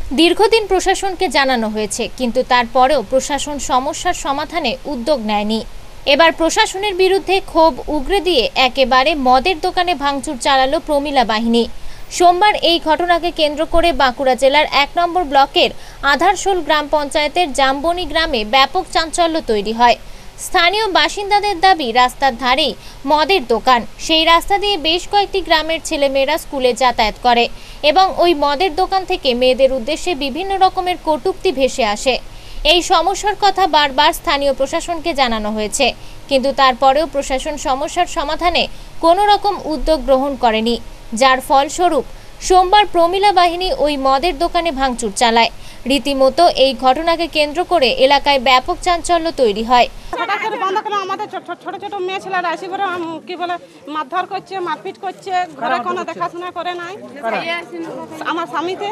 দীর্ঘদিন প্রশাসনকে জানানো হয়েছে, কিন্তু তারপরেও প্রশাসন সমস্যার সমাধানে উদ্যোগ নেয়নি। এবার প্রশাসনের বিরুদ্ধে ক্ষোভ উগরে দিয়ে একেবারে মদের দোকানে ভাঙচুর চালালো প্রমিলা বাহিনী। সোমবার এই ঘটনাকে কেন্দ্র করে বাঁকুড়া জেলার ১ নম্বর ব্লকের আধারশোল গ্রাম পঞ্চায়েতের জামবনি গ্রামে ব্যাপক চাঞ্চল্য তৈরি হয়। স্থানীয় বাসিন্দাদের দাবি, রাস্তার ধারেই মদের দোকান, সেই রাস্তা দিয়ে বেশ কয়েকটি গ্রামের ছেলেমেয়েরা স্কুলে যাতায়াত করে এবং ওই মদের দোকান থেকে মেয়েদের উদ্দেশ্যে বিভিন্ন রকমের কটূক্তি ভেসে আসে। এই সমস্যার কথা বারবার স্থানীয় প্রশাসনকে জানানো হয়েছে, কিন্তু তারপরেও প্রশাসন সমস্যার সমাধানে কোনো রকম উদ্যোগ গ্রহণ করেনি, যার ফলস্বরূপ সোমবার প্রমিলা বাহিনী ওই মদের দোকানে ভাঙচুর চালায়। রীতিমতো এই ঘটনাকে কেন্দ্র করে এলাকায় ব্যাপক চাঞ্চল্য তৈরি হয়। হঠাৎ করে বন্ধ করে আমাদের ছোট ছোট মেয়ে ছেলেরা এসে করে কি বলে মারধর করছে, মারপিট করছে, ঘরে কোনো দেখাশোনা করে নাই। আমার স্বামীতে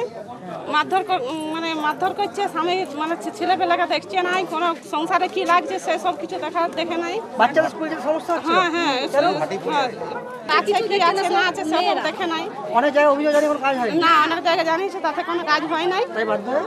মারধর করছে, স্বামী মানে ছেলেপেলাকে দেখছে নাই, কোনো সংসারে কি লাগছে সেসব কিছু দেখে নাই। বাচ্চাদের স্কুলে সমস্যা হচ্ছে। হ্যাঁ আছে কি আছে না আছে সেসব দেখে নাই। অনেক জায়গায় অভিযোগ জানি কোনো কাজ হয়নি। না, অনেক জায়গায় জানিয়েছে, তাতে কোনো কাজ হয় নাই। তাই বাধ্য হয়ে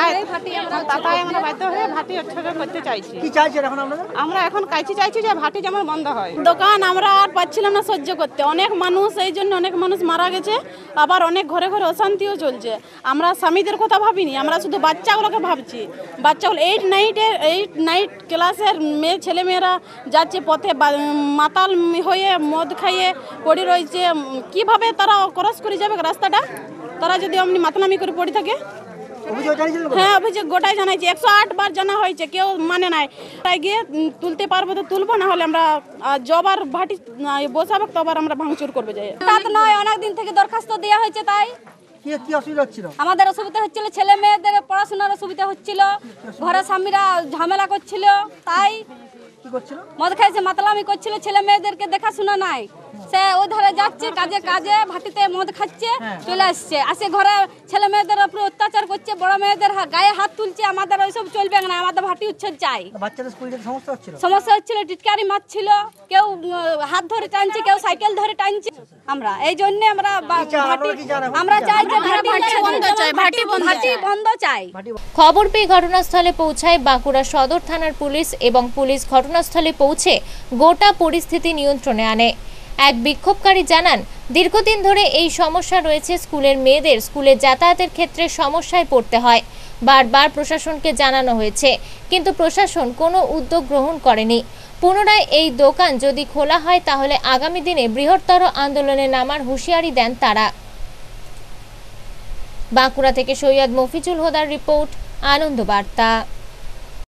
তাই আমরা বাধ্য হয়ে ভাটি করতে চাইছি। কি চাইছেন এখন আপনারা? আমরা এখন চাইছি যে ভাটি যেমন বন্ধ হয়। দোকান আমরা আর পাচ্ছিলাম না সহ্য করতে। অনেক মানুষ, এই জন্য অনেক মানুষ মারা গেছে, আবার অনেক ঘরে ঘরে অশান্তিও চলছে। আমরা স্বামীদের কথা ভাবিনি, আমরা শুধু বাচ্চাগুলোকে ভাবছি। বাচ্চাগুলো 8 নাইট ক্লাসের ছেলেমেয়েরা যাচ্ছে পথে, মাতাল হয়ে মদ খাইয়ে পড়ে রয়েছে। কিভাবে তারা ক্রস করে যাবে রাস্তাটা, তারা যদি অমনি মাতলামি করে পড়ে থাকে? হ্যাঁ, অভিযোগ গোটাই জানাইছি, 108 বার জানা হয়েছে, কেউ মানে নাই। তাই গিয়ে তুলতে পারবো তো তুলবো, না হলে আমরা জবার ভাটি বসাবো, তবার আমরা ভাঙচুর করবো। যাই নয়, অনেকদিন থেকে দরখাস্ত দেওয়া হয়েছে। তাই কি অসুবিধা হচ্ছিল? আমাদের অসুবিধা হচ্ছিল, ছেলে মেয়েদের পড়াশোনার অসুবিধা হচ্ছিল, ঘরে স্বামীরা ঝামেলা করছিল, তাই কি করছিল? মদ খাইছে, মাতলামি করছিল, ছেলে মেয়েদেরকে দেখাশোনা নাই। সে ওই ধারে যাচ্ছে কাজে ভাটিতে মদ খাচ্ছে, চলে আসে ঘরে ছেলে মেয়েদের উপরে অত্যাচার করছে, বড় মেয়েদের গায়ে হাত তুলছে। আমাদের ওইসব চলবে না, আমাদের ভাটি উচ্ছেদ চাই। বাচ্চাদের স্কুলে সমস্যা হচ্ছিল, টিটকারি মারছিল, কেউ হাত ধরে টানছে, কেউ সাইকেল ধরে টানছে। আমরা এই জন্য আমরা চাই যে ভাটি বন্ধ চাই। খবর পেয়ে ঘটনাস্থলে পৌঁছায় বাঁকুড়া সদর থানার পুলিশ এবং পুলিশ ঘটনাস্থলে পৌঁছে গোটা পরিস্থিতি নিয়ন্ত্রণে আনে। এক বিক্ষোভকারী জানান, দীর্ঘদিন ধরে এই সমস্যা রয়েছে, স্কুলের মেয়েদের স্কুলে যাতায়াতের ক্ষেত্রে সমস্যায় পড়তে হয়। বারবার প্রশাসনকে জানানো হয়েছে, কিন্তু প্রশাসন কোনো উদ্যোগ গ্রহণ করেনি। পুনরায় এই দোকান যদি খোলা হয়, তাহলে আগামী দিনে বৃহত্তর আন্দোলনে নামার হুঁশিয়ারি দেন তারা। বাঁকুড়া থেকে সৈয়দ মফিজুল হুদার রিপোর্ট, আনন্দ বার্তা।